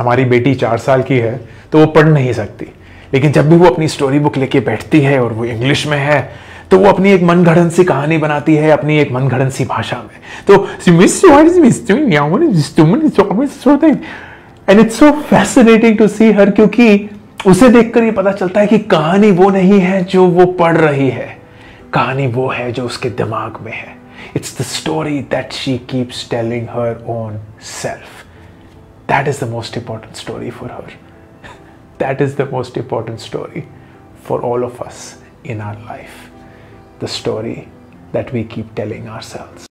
हमारी बेटी 4 साल की है तो वो पढ़ नहीं सकती, लेकिन जब भी वो अपनी स्टोरी बुक लेके बैठती है और वो इंग्लिश में है तो वो अपनी एक मनगढ़ंत सी कहानी बनाती है अपनी एक मनगढ़ंत सी भाषा में। तो and it's so fascinating to see her, क्योंकि उसे देखकर ये पता चलता है कि कहानी वो नहीं है जो वो पढ़ रही है, कहानी वो है जो उसके दिमाग में है। It's the story that she keeps telling her own self. That is the most important story for her. That is the most important story for all of us in our life, the story that we keep telling ourselves.